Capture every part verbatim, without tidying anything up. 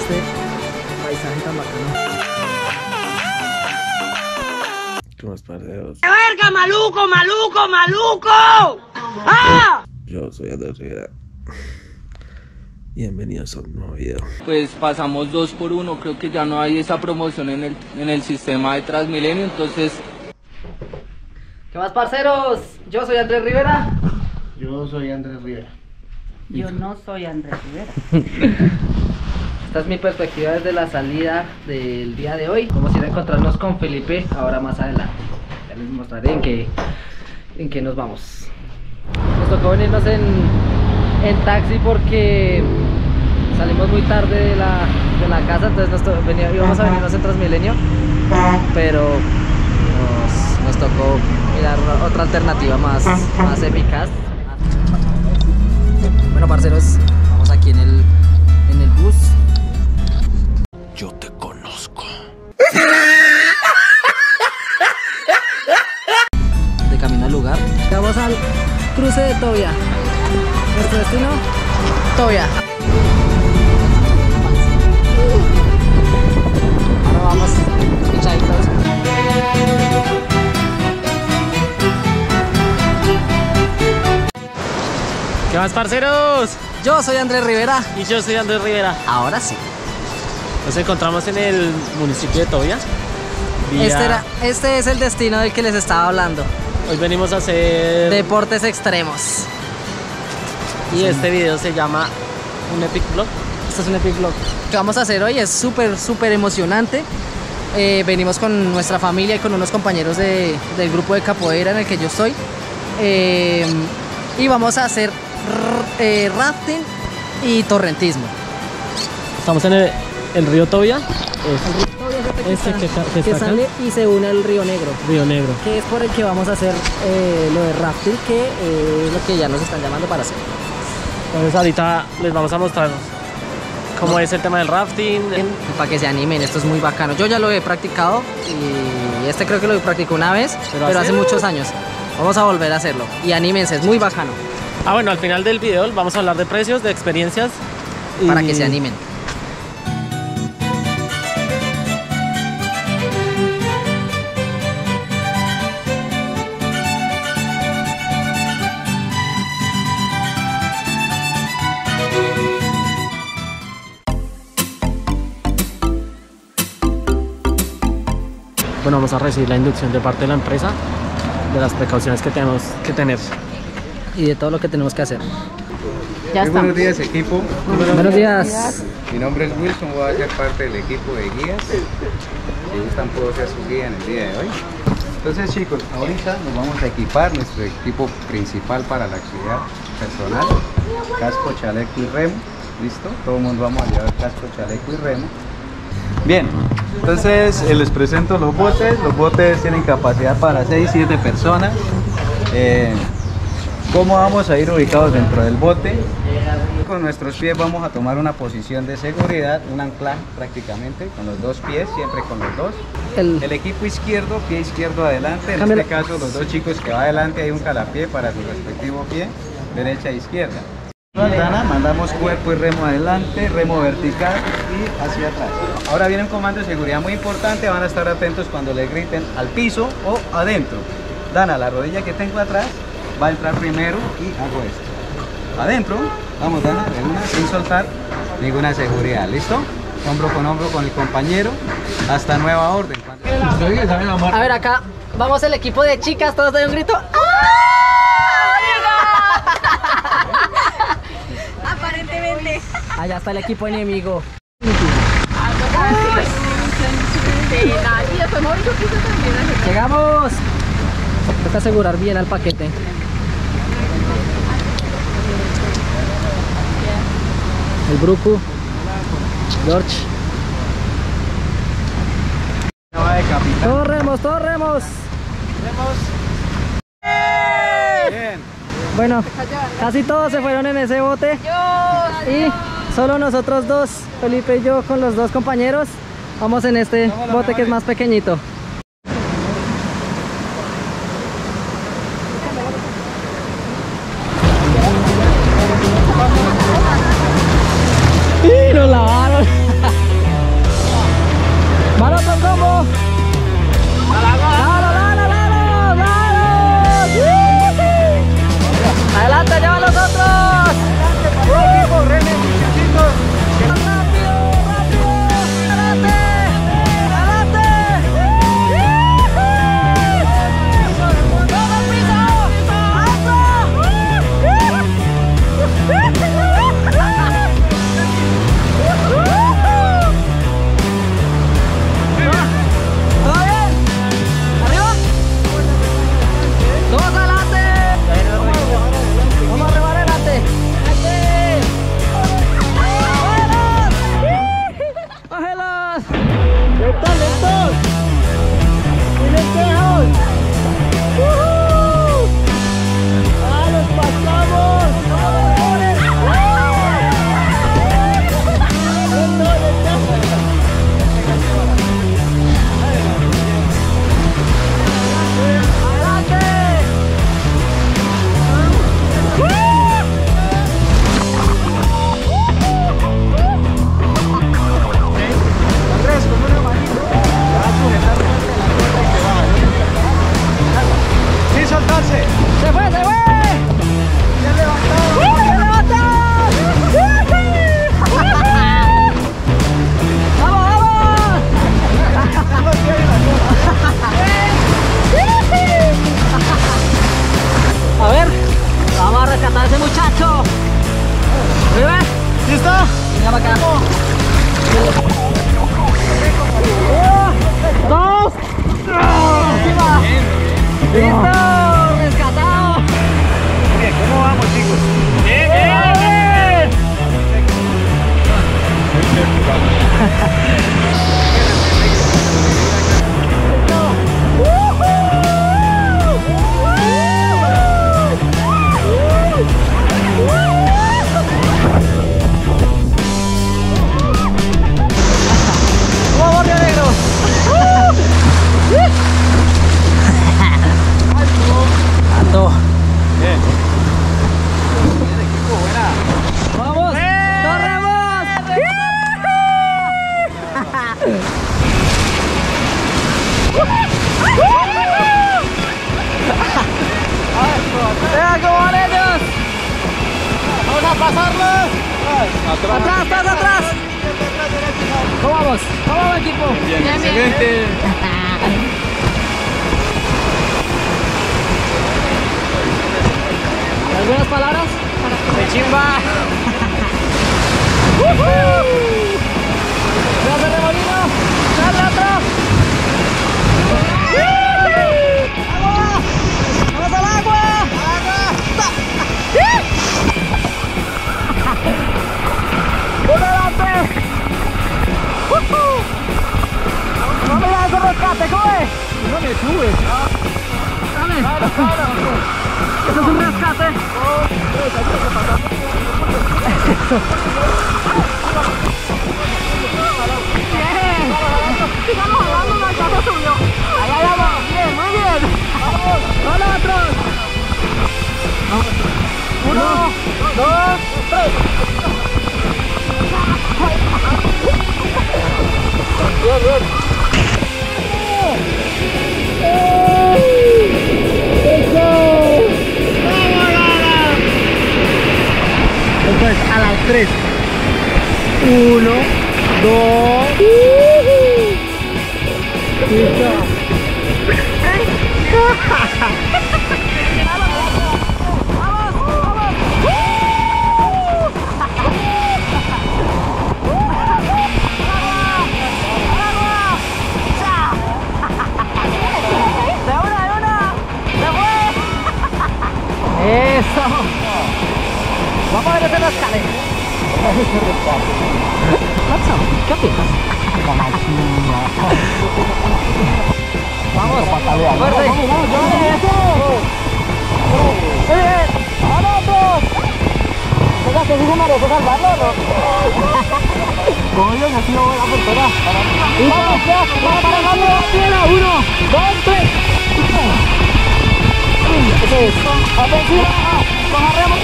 este paisaje tan bacano. ¿Qué más, parceros? ¡Qué verga, maluco, maluco, maluco! ¡Ah! Yo soy Andrés Rivera. Bienvenidos a un nuevo video. Pues pasamos dos por uno, creo que ya no hay esa promoción en el, en el sistema de Transmilenio, entonces... ¿Qué más, parceros? Yo soy Andrés Rivera. Yo soy Andrés Rivera. Yo no soy Andrés Rivera. Esta es mi perspectiva desde la salida del día de hoy. Vamos a ir a encontrarnos con Felipe ahora más adelante. Ya les mostraré en qué, en qué nos vamos. Nos tocó venirnos en, en taxi porque salimos muy tarde de la, de la casa, entonces nos to venía, íbamos a venirnos en Transmilenio, pero nos, nos tocó mirar otra alternativa más, más eficaz. Bueno, parceros, vamos aquí en el, en el bus. Yo te conozco. De camino al lugar. Vamos al cruce de Tobia. Nuestro destino, Tobia. Ahora vamos, escuchaditos. ¿Qué más, parceros? Yo soy Andrés Rivera. Y yo soy Andrés Rivera. Ahora sí. Nos encontramos en el municipio de Tobia. Vía... Este, era, este es el destino del que les estaba hablando. Hoy venimos a hacer... Deportes extremos. Y sí. Este video se llama un Epic Vlog. Esto es un Epic Vlog. Lo que vamos a hacer hoy es súper, súper emocionante. Eh, venimos con nuestra familia y con unos compañeros de, del grupo de capoeira en el que yo estoy. Eh, y vamos a hacer eh, rafting y torrentismo. Estamos en el, el río Tobia. Es, Este que, está, que, que está sale y se une al Río Negro. Río Negro. Que es por el que vamos a hacer eh, lo de rafting, que eh, es lo que ya nos están llamando para hacer. Entonces ahorita les vamos a mostrar cómo es el tema del rafting. Para que se animen, esto es muy bacano. Yo ya lo he practicado y este creo que lo practicé una vez, pero, pero hace hace muchos años. Vamos a volver a hacerlo. Y anímense, es muy bacano. Ah, bueno, al final del video vamos a hablar de precios, de experiencias. Y... para que se animen. Bueno, vamos a recibir la inducción de parte de la empresa de las precauciones que tenemos que tener. Y de todo lo que tenemos que hacer. Ya Muy estamos. buenos días, equipo. Buenos días. Mi nombre es Wilson, voy a ser parte del equipo de guías. Si gustan puedo ser su guía en el día de hoy. Entonces, chicos, ahorita nos vamos a equipar nuestro equipo principal para la actividad personal. Casco, chaleco y remo. ¿Listo? Todo el mundo vamos a llevar casco, chaleco y remo. Bien, entonces eh, les presento los botes. Los botes tienen capacidad para seis siete personas. Eh, ¿Cómo vamos a ir ubicados dentro del bote? Con nuestros pies vamos a tomar una posición de seguridad, un anclaje prácticamente, con los dos pies, siempre con los dos. El, El equipo izquierdo, pie izquierdo adelante. En Cámbialo. este caso, los dos chicos que va adelante hay un calapié para su respectivo pie, derecha e izquierda. Dana, mandamos cuerpo y remo adelante, remo vertical y hacia atrás. Ahora viene un comando de seguridad muy importante, van a estar atentos cuando le griten al piso o adentro. Dana, la rodilla que tengo atrás va a entrar primero y hago esto. Adentro, vamos Dana, de una, sin soltar ninguna seguridad, ¿listo? Hombro con hombro con el compañero, hasta nueva orden. a ver, acá vamos el equipo de chicas, todos den un grito. Aparentemente. Allá está el equipo enemigo. Llegamos. Toca asegurar bien al paquete. El Brucu, George. Todos remos, todos remos. Bien. Bueno, casi todos se fueron en ese bote. Y solo nosotros dos, Felipe y yo, con los dos compañeros, vamos en este bote que es más pequeñito. ¡Y nos lavaron! para acá. Dos. Encima. Listo, rescatado. Bien, ¿cómo vamos, chicos? Bien, bien, bien. ¡Vamos, Río Negro! ¡Alto! Bien. ¡Vamos! ¡Corremos! ¡Vean cómo van ellos! ¡Vamos a pasarlos! ¡Atrás, atrás, atrás! ¿Cómo vamos? ¿Cómo vamos, equipo? Bien, excelente. ¿Algunas palabras? ¡De chimba! ¡Gracias, Remolino! ¡Dale otro! ¡Agua! ¡Vamos al agua! ¡Agua! ¡Un adelante! ¡No me das un rescate, ¡come! ¡No me subes! ¡Dale! ¡Eso es un rescate! ¡Bien! ¡Sigamos hablando, no, ya se subió! ¡Allá vamos! ¡Bien, muy bien! ¡Vamos! ¡Vamos otros! ¡Uno! ¡Dos! ¡Tres! ¡Bien, bien! Entonces a las tres. Uno, dos. Listo. ¡Vamos! ¡Vamos! ¡De una, de una! ¡Se fue! ¡Eso! Vamos a ver ese rescate. ¿Qué opinas? Vamos, fuerte. Muy bien. ¡Vamos! ¿Verdad que sí se merece salvarlo o no? Como yo, me ha sido buena persona. Vamos, ya, vamos para el uno, dos, tres. Eso es. Ofensiva. Cojaremos.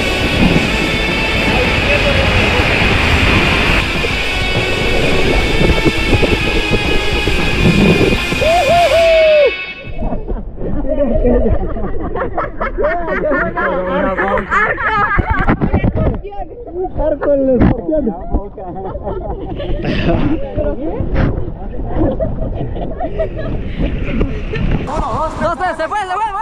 Arco en los escorpiones. Uno, dos, dos, tres, se fue, se fue, se fue.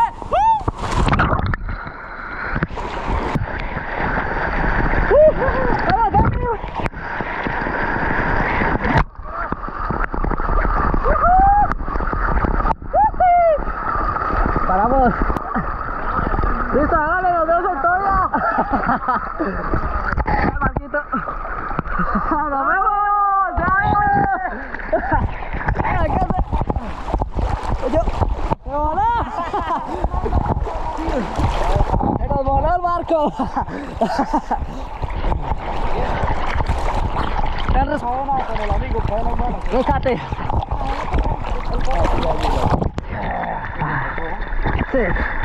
Paramos. Listo, dale, nos vemos en Toya. Marquito. Nos vemos. Ya. Yo. Me voló. Se nos voló el barco. Con el amigo, con el hermano. Rescate. Sí.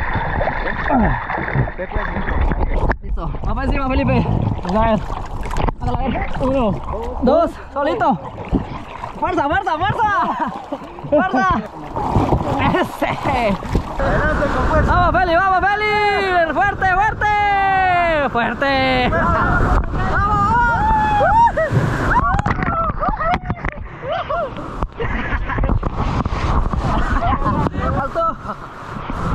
Listo. Vamos encima, Felipe. A ver. Uno, dos, solito. Fuerza, fuerza, fuerza. Fuerza. Ese. Vamos, Feli, vamos, Feli. Fuerte, fuerte. Fuerte. Alto.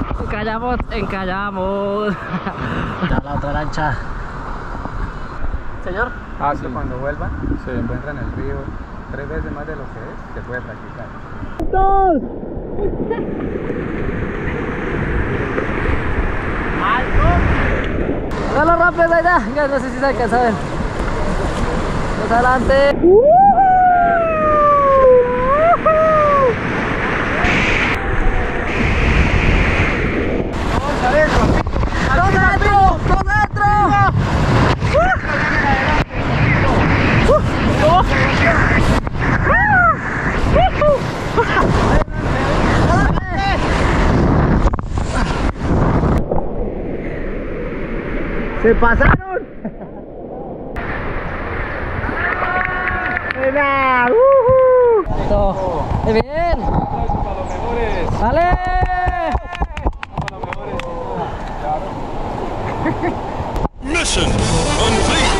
Encallamos, encallamos. Ya la otra lancha. señor. Ah, sí. Cuando vuelvan, se encuentran el río tres veces más de lo que es, se puede practicar. ¡Dos! Hágalo rápido, Zaida. Ya no sé si se alcanza a ver. Más adelante. ¡Vamos adentro! ¡Vamos adentro! ¡Vamos adentro! ¡Se pasaron! ¡Venga! ¡Uh! ¡Muy bien! ¡Vale! Mission complete.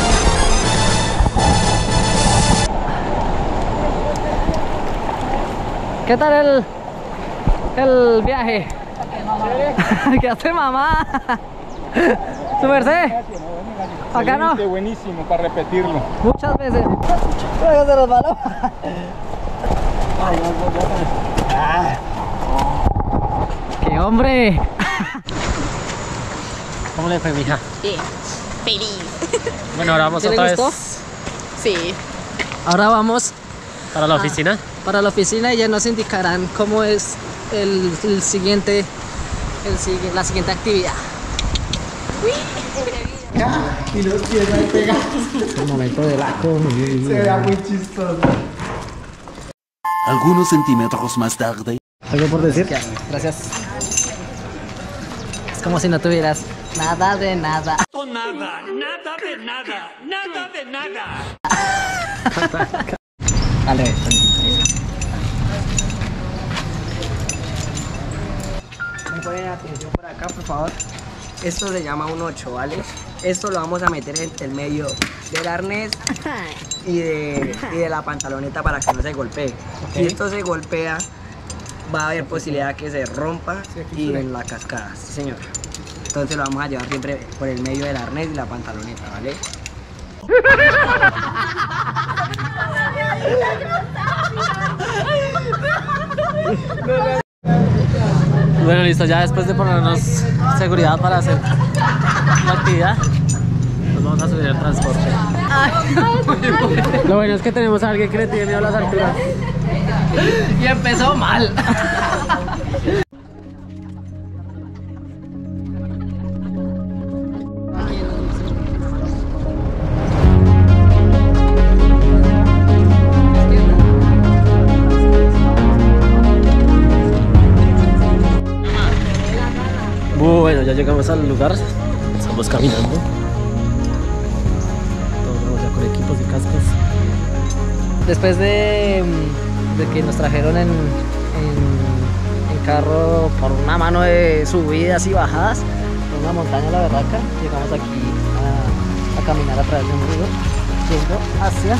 ¿Qué tal el, el viaje? ¿Qué hace mamá? ¿Su merced? ¿Acá no? Buenísimo, para repetirlo. Muchas veces. Luego se resbaló. ¡Qué hombre! ¿Cómo le fue, mija? Bien, feliz. Bueno, ahora vamos ¿Sí le otra gustó? vez Sí. Ahora vamos para la oficina. para la oficina y ya nos indicarán cómo es el, el siguiente, el, sigui- la siguiente actividad. El momento de la comida. Algunos centímetros más tarde. ¿Algo por decir? Gracias. Es como si no tuvieras nada de nada. Nada, nada de nada, nada de nada. Al revés. Me ponen atención por acá, por favor. Esto se llama un ocho, ¿vale? Esto lo vamos a meter entre el medio del arnés y de, y de la pantaloneta para que no se golpee. Si esto se golpea, va a haber posibilidad que se rompa y en la cascada, sí señor. Entonces lo vamos a llevar siempre por el medio del arnés y la pantaloneta, ¿vale? Bueno, listo, ya después de ponernos seguridad para hacer la actividad, nos vamos a subir al transporte. Lo bueno es que tenemos a alguien que le tiene miedo a las alturas. Y empezó mal. Bueno, ya llegamos al lugar, estamos caminando. Todos vamos ya con equipos y cascos. Después de, de que nos trajeron en, en, en carro por una mano de subidas y bajadas, por una montaña a la berraca, llegamos aquí a, a caminar a través de un río, yendo hacia...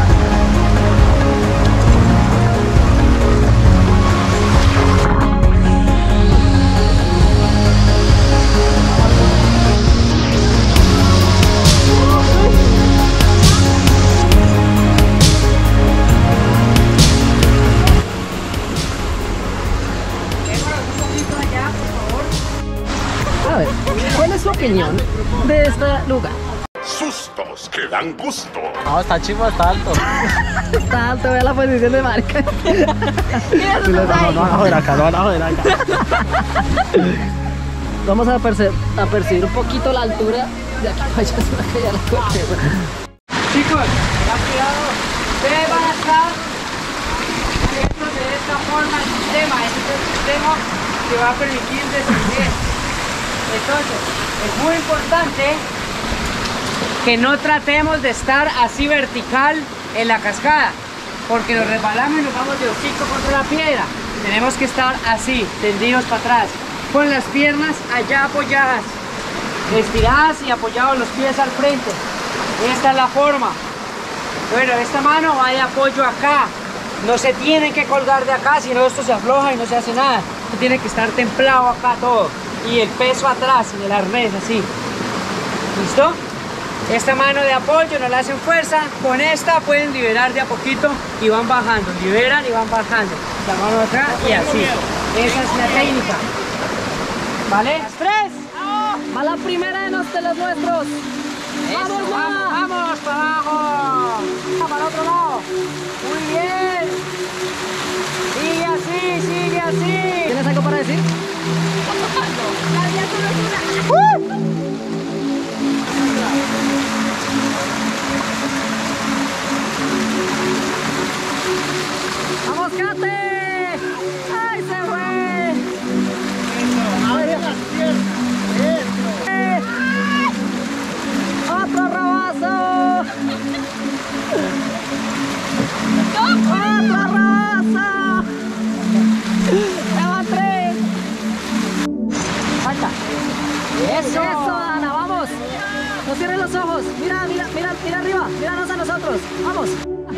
A ver, ¿cuál es su opinión de este lugar? Sustos que dan gusto. No, está chivo, está alto. Está alto, vea la posición de marca. No, no, abajo de la cara, abajo de la cara. Vamos a, perce a percibir un poquito la altura de aquí para allá, se va a caer la coche. Chicos, ya cuidado. Ustedes van a estar haciendo de esta forma el sistema. Este es el sistema que va a permitir descender. Entonces, es muy importante que no tratemos de estar así vertical en la cascada, porque nos resbalamos y nos vamos de hocico contra la piedra. Tenemos que estar así, tendidos para atrás, con las piernas allá apoyadas, estiradas y apoyados los pies al frente. Esta es la forma. Bueno, esta mano va de apoyo acá. No se tienen que colgar de acá, si no esto se afloja y no se hace nada. Esto tiene que estar templado acá todo. Y el peso atrás, en el arnés, así. ¿Listo? Esta mano de apoyo no la hacen fuerza, con esta pueden liberar de a poquito y van bajando, liberan y van bajando. La mano acá y así. Esa es la técnica. ¿Vale? Las tres. Va la primera de, los, de los nuestros. Eso, ¡Vamos, vamos, ma! vamos, para abajo. Para el otro lado. Muy bien. Sigue así, sigue así. ¿Tienes algo para decir? ¡Vamos, Kate! ¡Ay, se fue! Abre las piernas. ¡Eh! ¡Otro rabazo! ¡Otro rabazo! ¡Lleva tres! ¡Falta! Eso. ¡Eso, Ana! ¡Vamos! ¡No cierren los ojos! ¡Mira, mira, mira, mira arriba! ¡Míranos a nosotros! ¡Vamos!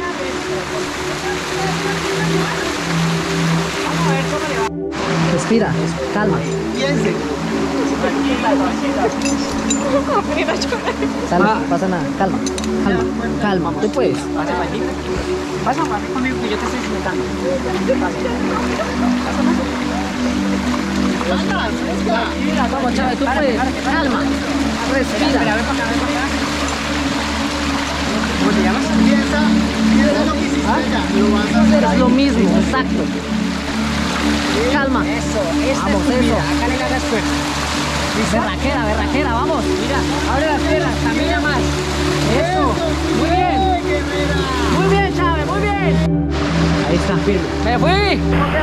Respira, calma. Piense. Calma, no pasa nada, calma, calma, calma, tú puedes. Pasa para aquí. Pasa para aquí conmigo que yo te estoy sujetando. Vamos, Chávez, tú puedes. Calma, respira. Espera, ven para acá, ven para acá. ¿Cómo te llamas? Piensa, piensa lo que hiciste allá. Lo vas a hacer Es ahí. lo mismo, exacto. Calma. Eso, esta Vamos, es tu eso. vida. Acá le ganas fuerza. Berraquera, berraquera, vamos. Mira, abre las piernas, camina más. Eso, muy bien. Muy bien, Chávez, muy bien. Ahí está, firme. Me fui.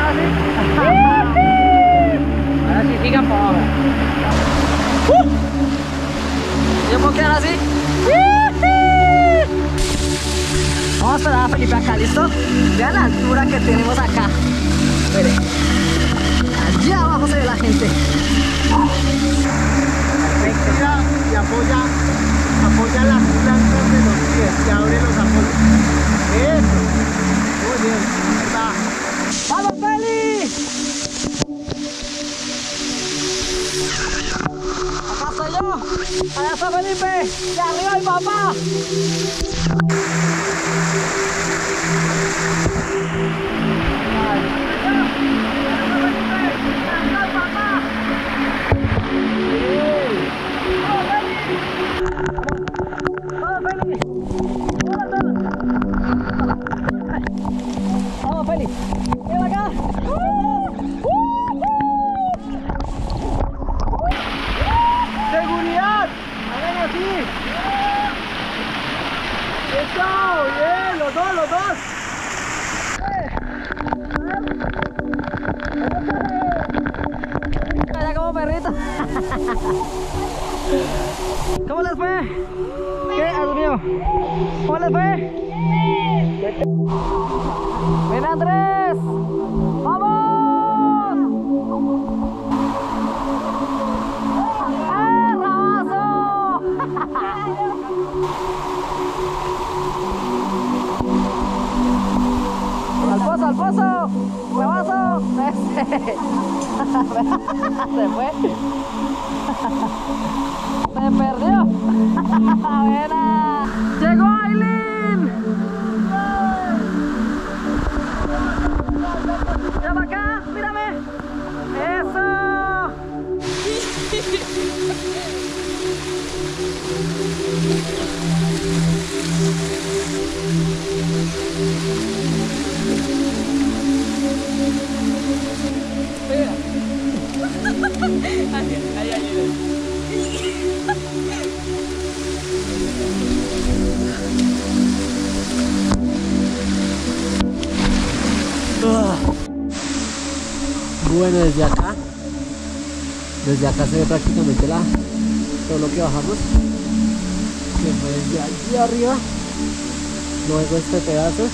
Ahora sí, sigan para abajo. ¿Yo puedo quedar así? Vamos a esperar a Felipe acá, ¿listo? Vean la altura que tenemos acá. Mire. Allá abajo se ve la gente. Respira y apoya, apoya las plantas de los pies y abre los apoyos. Eso. Muy bien. Ahí va. ¡Vamos, Feli! Acá estoy yo. Allá está Felipe. Y arriba mi papá. Vamos, Feli. Ven acá. ¡Seguridad! ¡Hagan así! ¡Eso! ¡Bien! ¡Los dos, los dos! Allá como perrito. ¿Cómo les fue? ¿Qué? Dios mío. ¿Cómo les fue? ¡Ven, Andrés! ¡Vamos! ¡Ah, rabazo! ¡Al pozo, al pozo! ¡Rabazo! Se fue. Se perdió. Buena. Llegó Aileen. Llama acá, mírame. Eso. Bueno, desde acá, desde acá se ve prácticamente la, todo lo que bajamos, que fue desde allí arriba, luego este pedazo,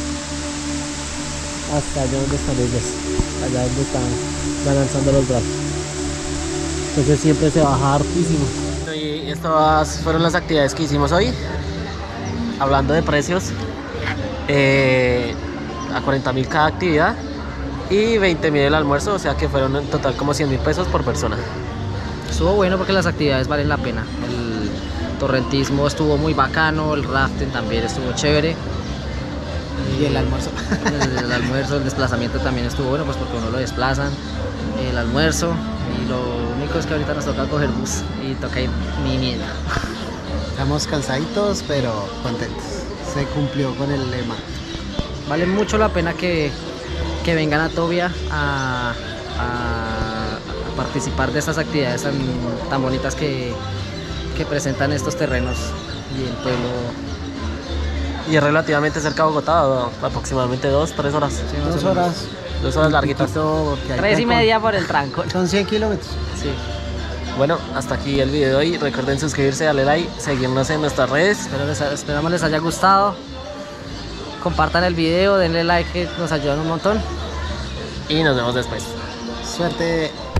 hasta allá donde están ellos, allá donde están balanzando los brazos. Entonces siempre se baja hartísimo. Y estas fueron las actividades que hicimos hoy. Hablando de precios, eh, a cuarenta mil cada actividad y veinte mil el almuerzo, o sea que fueron en total como cien mil pesos por persona. Estuvo bueno porque las actividades valen la pena. El torrentismo estuvo muy bacano, el rafting también estuvo chévere. Y el almuerzo. El, el almuerzo, el desplazamiento también estuvo bueno, pues porque uno lo desplazan. El almuerzo, y lo único es que ahorita nos toca coger bus y toca ir viniendo. Estamos cansaditos, pero contentos. Se cumplió con el lema. Vale mucho la pena que, que vengan a Tobia a, a, a participar de estas actividades tan, tan bonitas que, que presentan estos terrenos y el pueblo. Y es relativamente cerca de Bogotá, aproximadamente dos, tres horas. Sí, más Dos o menos. horas. Dos horas larguitas. Porque hay Tres y que- media por el tranco. Son cien kilómetros. Sí. Bueno, hasta aquí el video de hoy. Recuerden suscribirse, darle like, seguirnos en nuestras redes. Espero les, esperamos les haya gustado. Compartan el video, denle like que nos ayudan un montón. Y nos vemos después. Suerte.